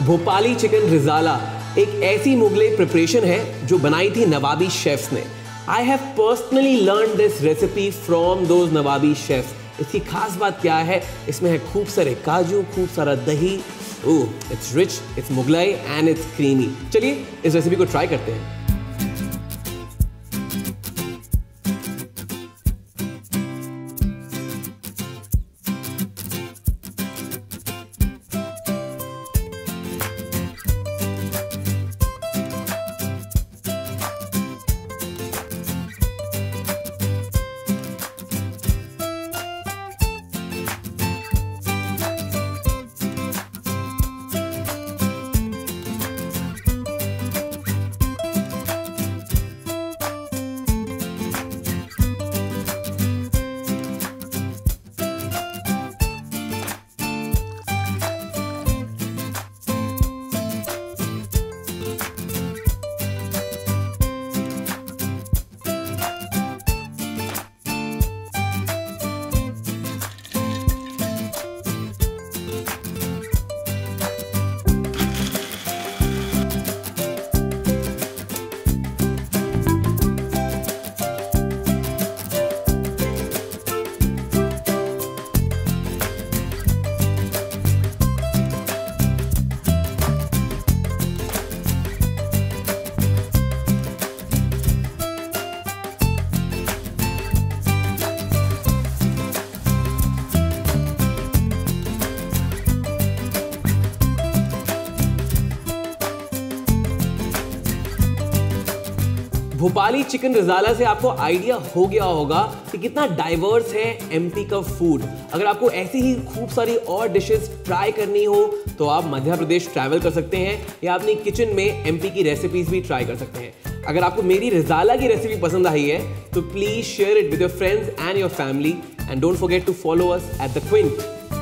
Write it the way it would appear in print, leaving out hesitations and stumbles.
Bhopali chicken रिजाला एक ऐसी Mughlai preparation है जो बनाई थी नवाबी शेफ्स ने। I have personally learn this recipe from those नवाबी शेफ्स। इसकी खास बात क्या है? इसमें है खूब सारे काजू, खूब सारा दही। It's rich, it's Mughlai and it's creamy. चलिए इस रेसिपी को ट्राई करते हैं। भोपाली चिकन रिजाला से आपको आइडिया हो गया होगा कि कितना डाइवर्स है एमपी का फूड। अगर आपको ऐसी ही खूब सारी और डिशेस ट्राई करनी हो तो आप मध्य प्रदेश ट्रैवल कर सकते हैं या अपनी किचन में एमपी की रेसिपीज भी ट्राई कर सकते हैं। अगर आपको मेरी रिजाला की रेसिपी पसंद आई है तो please share it with your friends and your family and don't forget to follow us at the Quint.